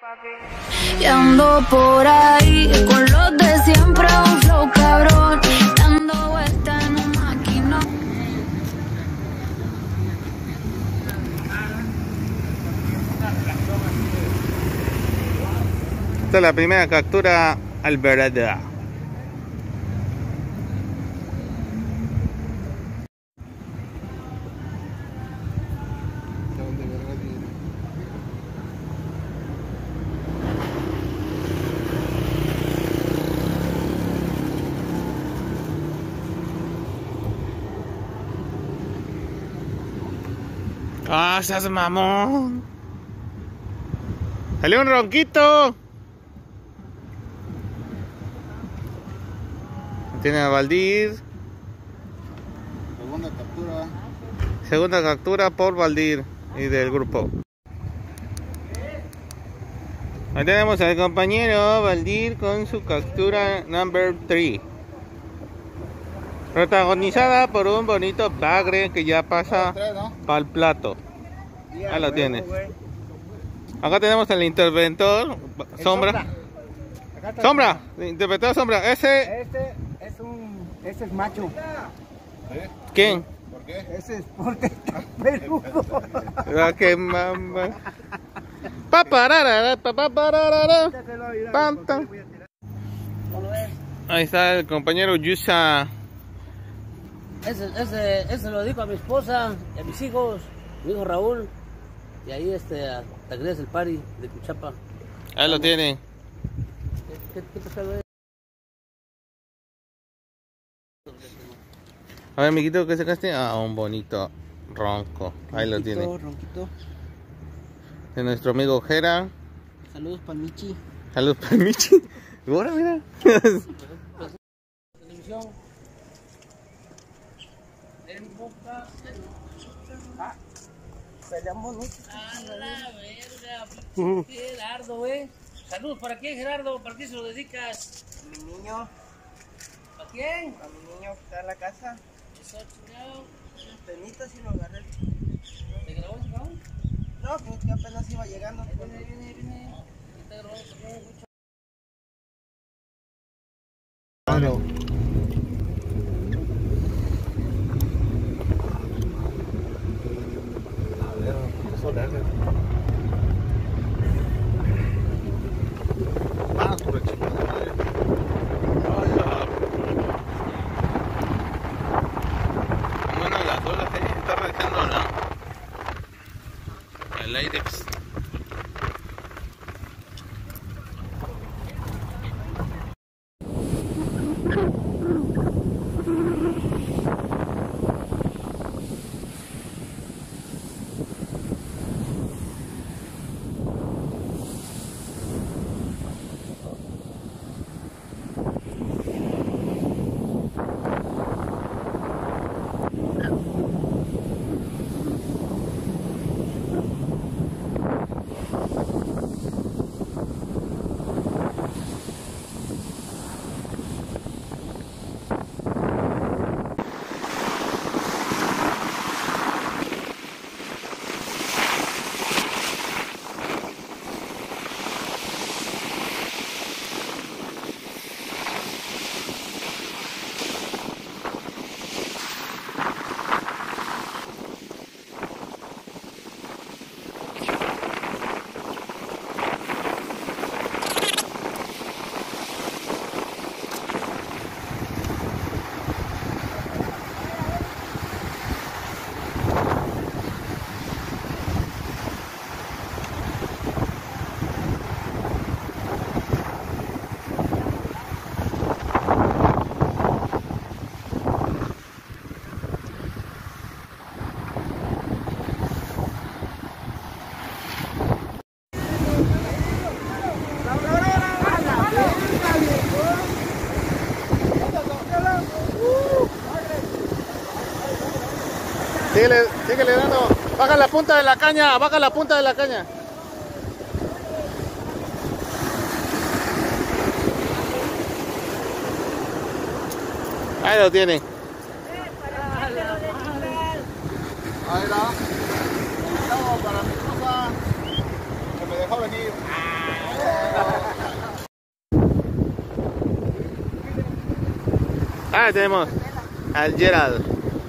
Y ando por ahí con los de siempre, un flow cabrón, dando vueltas en un maquinón. Esta es la primera captura Alvarado. ¡Ah, seas mamón! ¡Salió un ronquito! Tiene a Valdir. Segunda captura. Segunda captura por Valdir y del grupo. Ahí tenemos al compañero Valdir con su captura number 3. Protagonizada por un bonito bagre que ya pasa para el plato. Ahí lo tiene. Acá tenemos al interventor Sombra. Sombra, interventor Sombra. Ese es macho. ¿Quién? ¿Por qué? Ese es porque está peludo. Ah, qué mamá. Paparara, paparara. Panta. Ahí está el compañero Yusa. Ese lo dedico a mi esposa y a mis hijos, mi hijo Raúl, y ahí a Tagreas el Pari de Cuchapa. Ahí lo tiene. ¿Qué pescado es? A ver, amiguito, ¿qué sacaste? Ah, un bonito ronco. Ahí lo tiene. Ronquito. De nuestro amigo Jera. Saludos para Michi. Saludos para Michi. Y ahora, mira. Televisión. En boca. Peleamos mucho. A la verga. Gerardo, güey. Saludos, ¿para quién, Gerardo? ¿Para quién se lo dedicas? A mi niño. ¿Para quién? A mi niño que está en la casa. Eso, chingado. Penita si lo agarré. ¿Te grabó ese cabrón? No, pues que apenas iba llegando. Viene. Está grabando mucho. Claro. Ah, por el chingada madre. Bueno, las olas ahí está rechando, ¿no? El aire. Síguele dando. Baja la punta de la caña, baja la punta de la caña. Ahí lo tiene. Ahí está. Para mi esposa, que me dejó venir. Ah, tenemos al Gerald.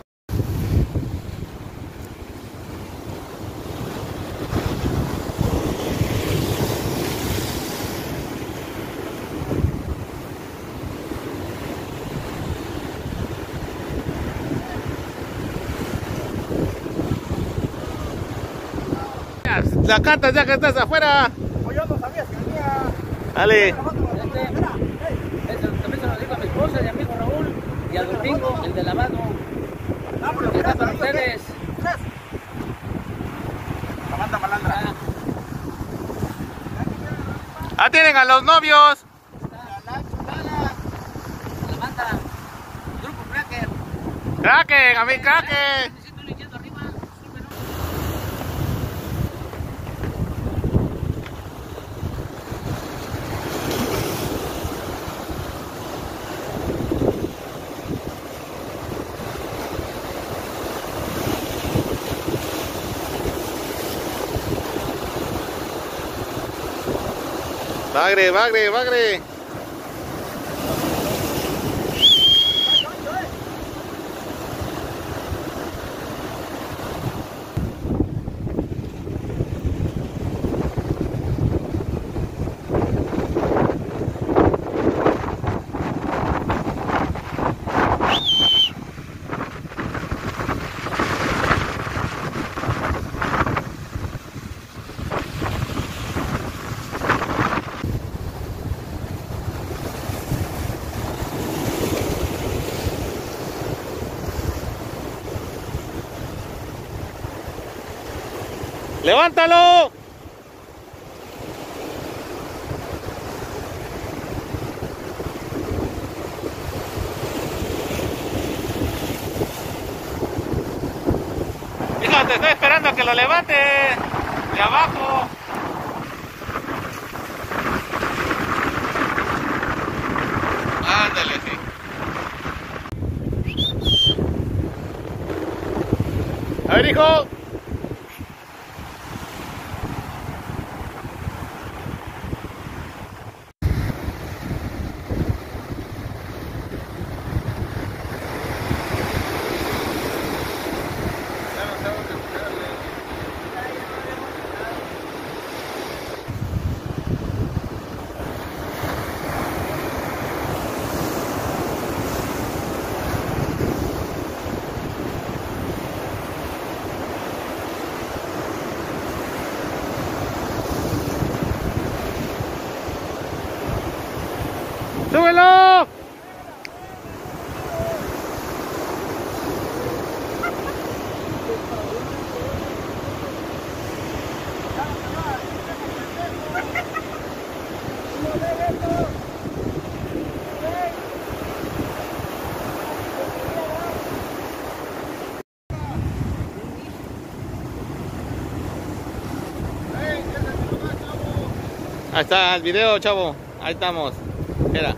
La cantas ya que estás afuera. Pues yo no sabía si venía. Dale. También se lo digo a mi esposa y a mi hijo Raúl y al Domingo, el de lavado. Que está para ustedes. La banda malandra. Ah, tienen a los novios. La banda. Grupo Cracker. Kraken, a mi Kraken. Me siento leyendo arriba. Bagre, bagre, bagre. ¡Levántalo! Hijo, te estoy esperando a que lo levante de abajo. Ándale, sí. A ver, hijo. ¡Súbelo! Ahí está el video, chavo. Ahí estamos. Espera.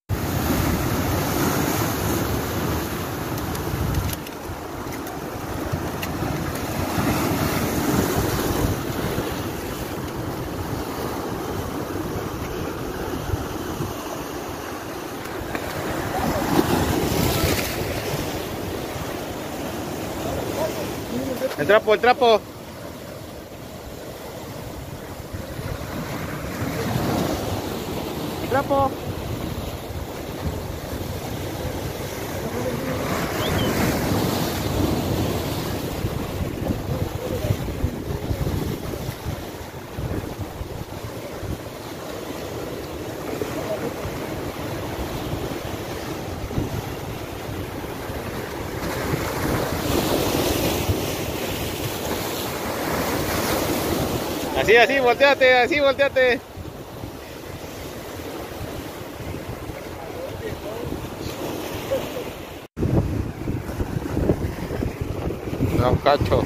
El trapo, el trapo. El trapo. Así, así, volteate, así, volteate. No, cacho.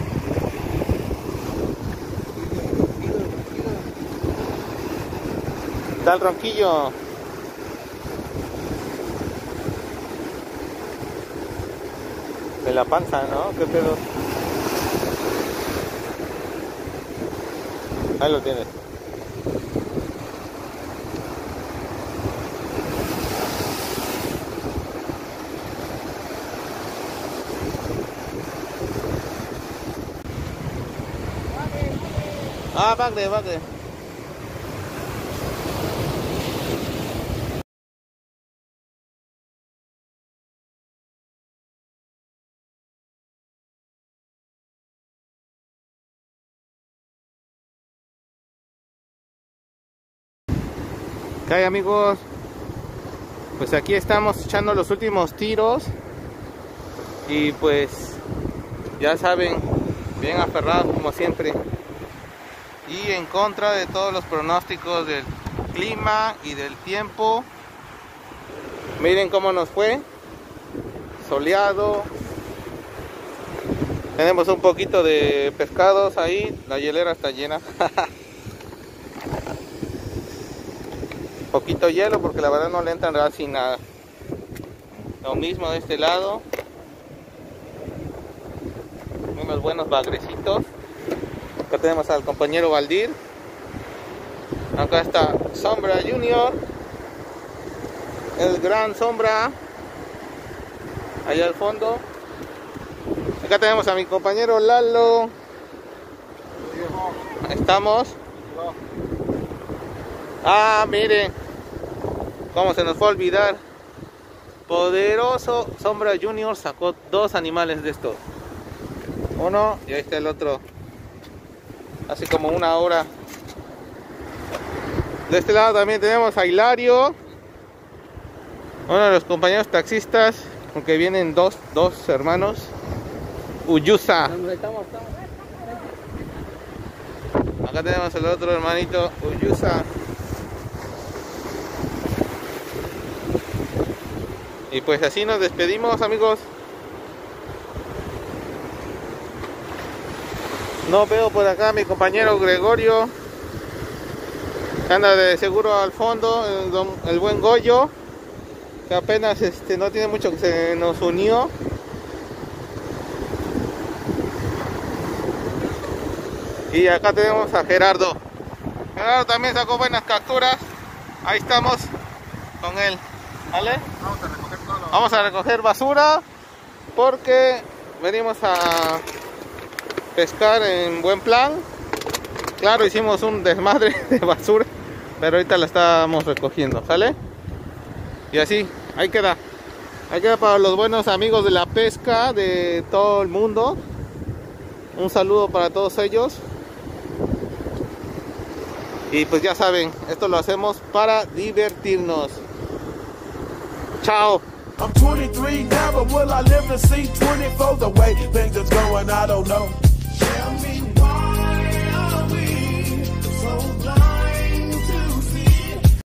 Está el ronquillo. De la panza, ¿no? ¿Qué pedo? Ahí lo tienes. Ah, bagre, bagre. ¿Qué hay, amigos? Pues aquí estamos echando los últimos tiros. Y pues ya saben, bien aferrados como siempre. Y en contra de todos los pronósticos del clima y del tiempo. Miren cómo nos fue. Soleado. Tenemos un poquito de pescados ahí. La hielera está llena. Poquito hielo porque la verdad no le entran casi nada. Lo mismo de este lado. Unos buenos bagrecitos. Acá tenemos al compañero Valdir. Acá está Sombra Junior. El gran Sombra. Allá al fondo. Acá tenemos a mi compañero Lalo. Estamos. Ah, miren. Cómo se nos fue a olvidar. Poderoso Sombra Junior sacó 2 animales de estos. Uno y ahí está el otro. Hace como 1 hora. De este lado también tenemos a Hilario, uno de los compañeros taxistas, aunque vienen dos hermanos. Uyusa. Acá tenemos el otro hermanito, Uyusa. Y pues así nos despedimos, amigos. No veo por acá a mi compañero Gregorio, que anda de seguro al fondo, el buen Goyo, que apenas no tiene mucho que se nos unió. Y acá tenemos a Gerardo. Gerardo también sacó buenas capturas. Ahí estamos con él. ¿Vale? Vamos a recoger basura porque venimos a pescar en buen plan. Claro, hicimos un desmadre de basura, pero ahorita la estamos recogiendo, ¿sale? Y así, ahí queda. Ahí queda para los buenos amigos de la pesca de todo el mundo. Un saludo para todos ellos. Y pues ya saben, esto lo hacemos para divertirnos. Chao. I'm 23 now, but will I live to see 24? The way things is going, I don't know. Tell me why.